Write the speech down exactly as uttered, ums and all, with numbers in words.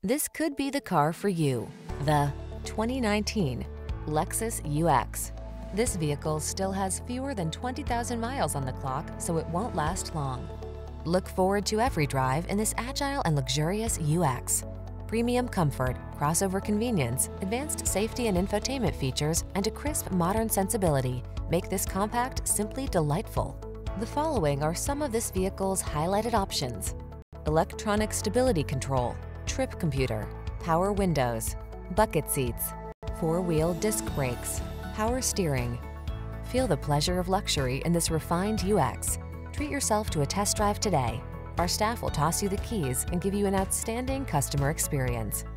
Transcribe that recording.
This could be the car for you. The twenty nineteen Lexus U X. This vehicle still has fewer than twenty thousand miles on the clock, so it won't last long. Look forward to every drive in this agile and luxurious U X. Premium comfort, crossover convenience, advanced safety and infotainment features, and a crisp modern sensibility make this compact simply delightful. The following are some of this vehicle's highlighted options: electronic stability control, trip computer, power windows, bucket seats, four-wheel disc brakes, power steering. Feel the pleasure of luxury in this refined U X. Treat yourself to a test drive today. Our staff will toss you the keys and give you an outstanding customer experience.